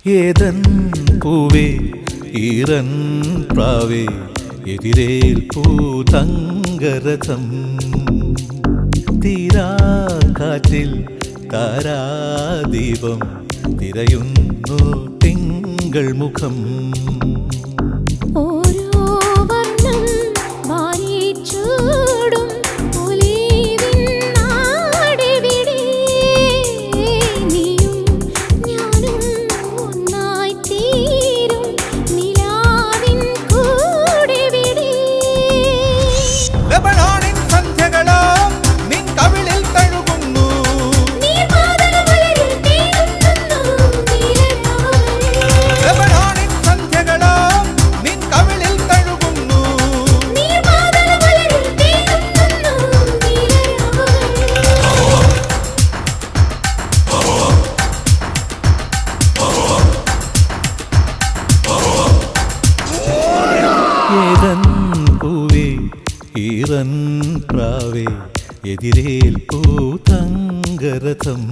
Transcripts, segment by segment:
ഏതൻ പൂവേ ഈറൻ പ്രാവേ എതിരേൽപ്പൂ തങ്കരഥം തീരാക്കാറ്റിൽ താരാദീപം തിരയുന്നു തിങ്കൾ മുഖം ഏതൻ പൂവേ ഈറൻ പ്രാവേ എതിരേൽപ്പൂ തങ്കരഥം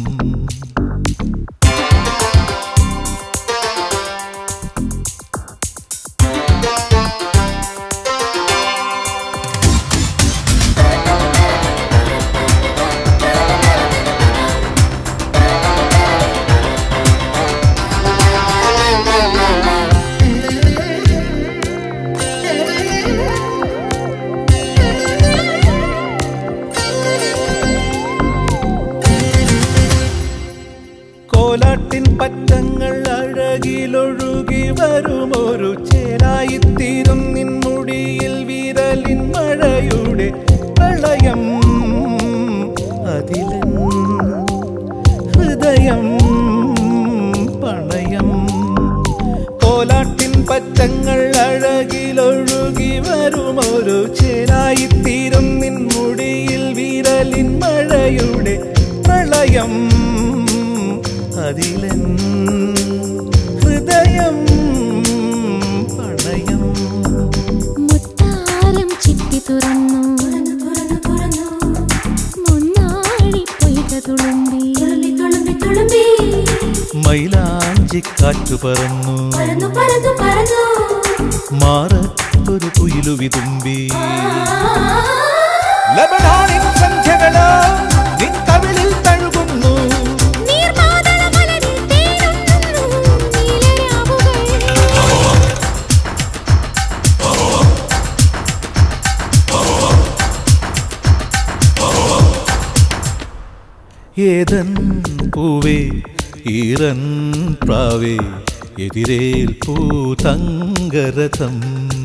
കോലാട്ടിൻ പറ്റങ്ങൾ അഴകിലൊഴുകി വരുമൊരു ചേരായിത്തീരും നിൻമുടിയിൽ വിരലിൻ മഴയുടെ പ്രളയം അതിലൻ ഹൃദയം പണയം കോലാട്ടിൻ പറ്റങ്ങൾ അഴകിലൊഴുകി വരുമൊരു ചേരായിത്തീരും നിൻമുടിയിൽ വിരലിൻ മഴയുടെ പ്രളയം അതിലൻ ഹൃദയം പണയം മുത്താരം ചിട്ടി തുറന്നു മുന്നാഴി പൊയ്ക തുളുമ്പി മൈലാഞ്ചി കാറ്റു പറന്നു മാറത്തൊരു കുയിലു വിതുമ്പി ലബനാനിൻ സന്ധ്യകളോ നിൻ കവിളിൽ തഴുകുന്നു ഏതൻ പൂവേ ഈറൻ പ്രാവേ എതിരേൽപ്പൂ തങ്കരഥം